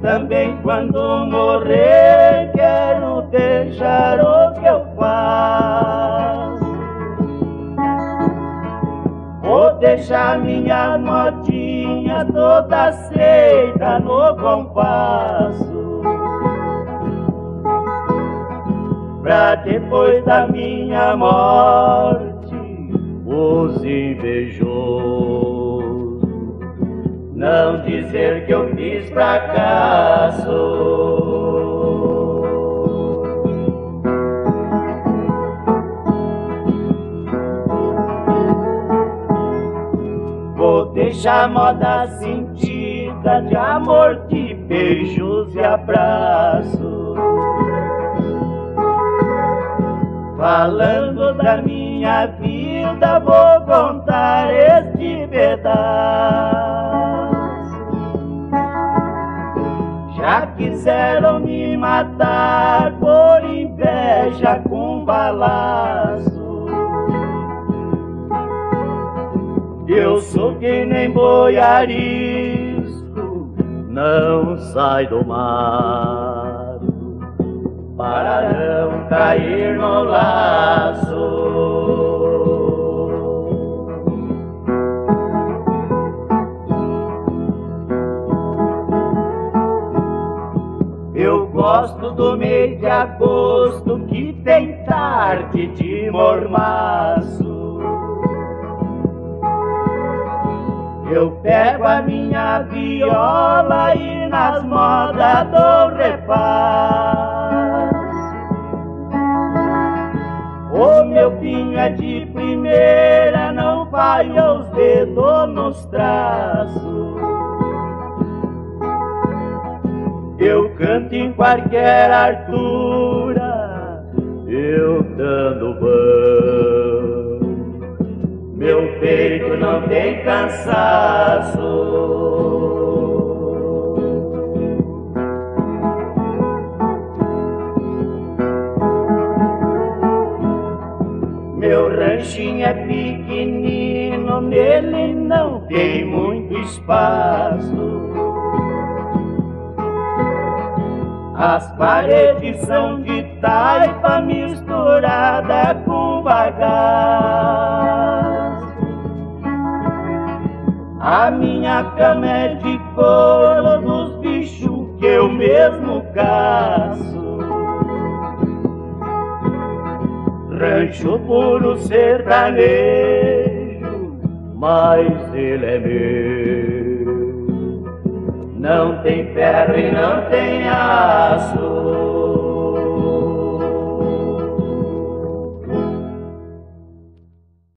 também quando morrer quero deixar o que eu faço. Vou deixar minha notinha toda aceita no compasso, pra depois da minha morte os invejosos não dizer que eu fiz fracasso. Vou deixar moda sentida de amor, de beijos e abraços, falando da minha vida vou contar este pedaço. Já quiseram me matar por inveja com balaço. Eu sou que nem boi arisco, não sai do mar para não cair no laço. Eu gosto do mês de agosto que tem tarde de mormaço. Eu pego a minha viola e nas modas dou repasso. O meu pinho é de primeira, não falha os dedos nos traços. Eu canto em qualquer altura, eu dando banho, meu peito não tem cansaço. Meu ranchinho é pequenino, nele não tem muito espaço. As paredes são de taipa misturada com bagaço. A minha cama é de couro dos bichos que eu mesmo caço. Rancho puro sertanejo, mas ele é meu. Não tem ferro e não tem aço.